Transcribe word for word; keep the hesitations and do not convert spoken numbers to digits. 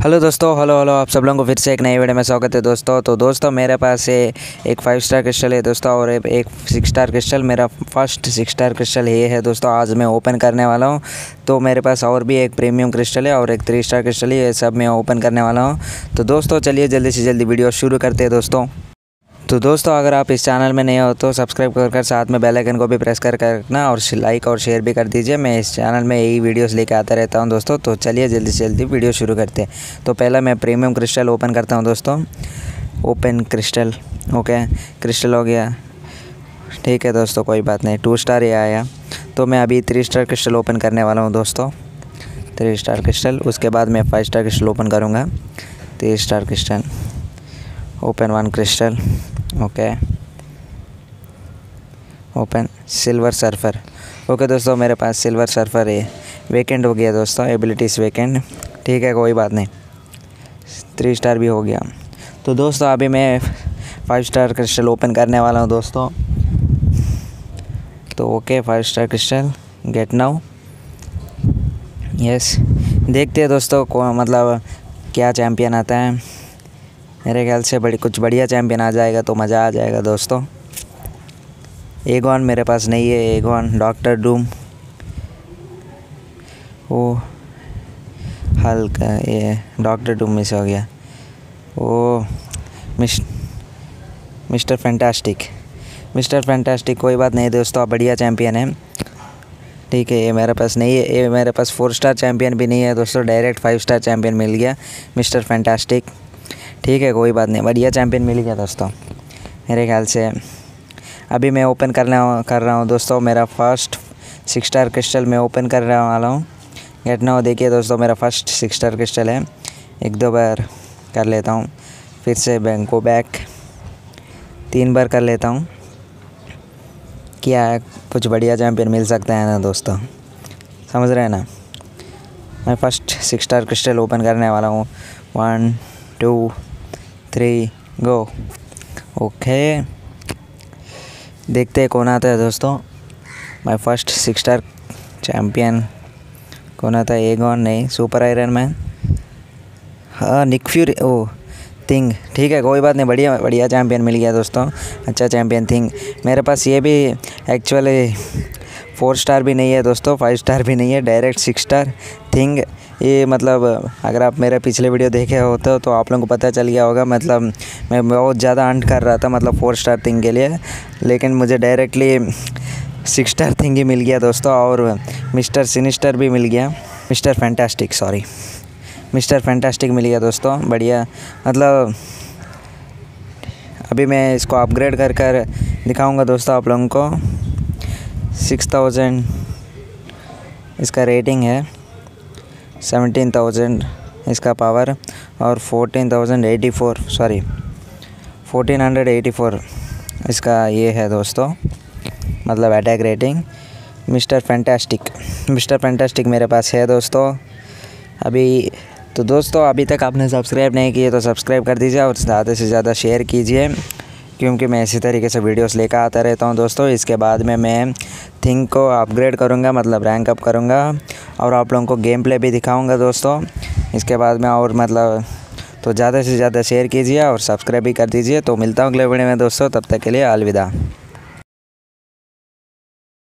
Hello दोस्तों, hello hello आप सब लोगों को फिर से एक नई वीडियो में स्वागत है दोस्तों। तो दोस्तों मेरे पास है एक फाइव स्टार क्रिस्टल है दोस्तों, और एक सिक्स स्टार क्रिस्टल। मेरा फर्स्ट सिक्स स्टार क्रिस्टल ये है दोस्तों, आज मैं ओपन करने वाला हूँ। तो मेरे पास और भी एक प्रीमियम क्रिस्टल है और एक थ्री स्टार क्रिस्टल है, ये सब मैं ओपन करने वाला हूँ। तो दोस्तों चलिए जल्दी से जल्दी वीडियो शुरू करते हैं दोस्तों। तो दोस्तों अगर आप इस चैनल में नए हो तो सब्सक्राइब कर कर साथ में बेल आइकन को भी प्रेस कर कर रखना, और लाइक और शेयर भी कर दीजिए। मैं इस चैनल में यही वीडियोस लेके आता रहता हूं दोस्तों। तो चलिए जल्दी से जल्दी वीडियो शुरू करते हैं। तो पहला मैं प्रीमियम क्रिस्टल ओपन करता हूं दोस्तों। ओपन क्रिस्टल, ओके क्रिस्टल हो गया, ठीक है दोस्तों, कोई बात नहीं। टू स्टार ये आया। तो मैं अभी थ्री स्टार क्रिस्टल ओपन करने वाला हूँ दोस्तों। थ्री स्टार क्रिस्टल, उसके बाद मैं फाइव स्टार क्रिस्टल ओपन करूँगा। Three star crystal, open one crystal, okay open silver surfer. Okay दोस्तों मेरे पास सिल्वर सर्फर है, वेकेंट हो गया दोस्तों, एबिलिटीज़ वेकेंट, ठीक है कोई बात नहीं। थ्री स्टार भी हो गया। तो दोस्तों अभी मैं फाइव स्टार क्रिस्टल ओपन करने वाला हूँ दोस्तों। तो okay five star crystal, get now, yes. देखते हैं दोस्तों को मतलब क्या चैम्पियन आता है। मेरे ख्याल से बड़ी कुछ बढ़िया चैम्पियन आ जाएगा तो मज़ा आ जाएगा दोस्तों। एगॉन मेरे पास नहीं है, एगॉन, डॉक्टर डूम, ओ हल्का ये डॉक्टर डूम मिस हो गया। Oh miss Mister Fantastic, Mister Fantastic कोई बात नहीं दोस्तों, बढ़िया चैम्पियन है, ठीक है। ये मेरे पास नहीं है, ये मेरे पास फोर स्टार चैम्पियन भी नहीं है दोस्तों, डायरेक्ट फाइव स्टार चैम्पियन मिल गया मिस्टर फैंटास्टिक, ठीक है कोई बात नहीं, बढ़िया चैम्पियन मिल गया दोस्तों मेरे ख्याल से। अभी मैं ओपन करने कर रहा हूँ दोस्तों, मेरा फर्स्ट सिक्स स्टार क्रिस्टल मैं ओपन करने वाला हूँ। गेट नाउ, देखिए दोस्तों मेरा फर्स्ट सिक्स स्टार क्रिस्टल है। एक दो बार कर लेता हूँ, फिर से बैंक को बैक तीन बार कर लेता हूँ। क्या है, कुछ बढ़िया चैम्पियन मिल सकता है ना दोस्तों, समझ रहे हैं ना। मैं first six star crystal open करने वाला हूँ। One two three go, okay देखते हैं कौन आता है दोस्तों। My first six star champion कौन आता है? एगॉन नहीं, सुपर आयरन मैन, हाँ निक फ्यूरी, ओ थिंग, ठीक है कोई बात नहीं, बढ़िया बढ़िया चैम्पियन मिल गया दोस्तों, अच्छा चैम्पियन थिंग। मेरे पास ये भी एक्चुअली फोर स्टार भी नहीं है दोस्तों, फाइव स्टार भी नहीं है, डायरेक्ट सिक्स स्टार थिंग। ये मतलब अगर आप मेरे पिछले वीडियो देखे होते हो तो आप लोगों को पता चल गया होगा। मतलब मैं बहुत ज़्यादा अंट कर रहा था मतलब फोर स्टार थिंग के लिए, लेकिन मुझे डायरेक्टली सिक्स स्टार थिंग ही मिल गया दोस्तों, और मिस्टर सिनिस्टर भी मिल गया, Mister Fantastic sorry Mister Fantastic मिल गया दोस्तों, बढ़िया। मतलब अभी मैं इसको अपग्रेड कर कर दिखाऊँगा दोस्तों आप लोगों को। सिक्स थाउजेंड इसका रेटिंग है, सेवनटीन थाउजेंड इसका पावर, और fourteen thousand eighty four sorry fourteen hundred eighty four इसका ये है दोस्तों, मतलब attack rating. Mister Fantastic Mister Fantastic मेरे पास है दोस्तों अभी। तो दोस्तों अभी तक आपने सब्सक्राइब नहीं किए तो सब्सक्राइब कर दीजिए, और ज़्यादा से ज़्यादा शेयर कीजिए, क्योंकि मैं इसी तरीके से वीडियोस लेकर आता रहता हूं दोस्तों। इसके बाद में मैं थिंग को अपग्रेड करूंगा, मतलब रैंक अप करूंगा, और आप लोगों को गेम प्ले भी दिखाऊंगा दोस्तों इसके बाद में। और मतलब तो ज़्यादा से ज़्यादा शेयर कीजिए और सब्सक्राइब भी कर दीजिए। तो मिलता हूँ अगले वीडियो में दोस्तों, तब तक के लिए अलविदा।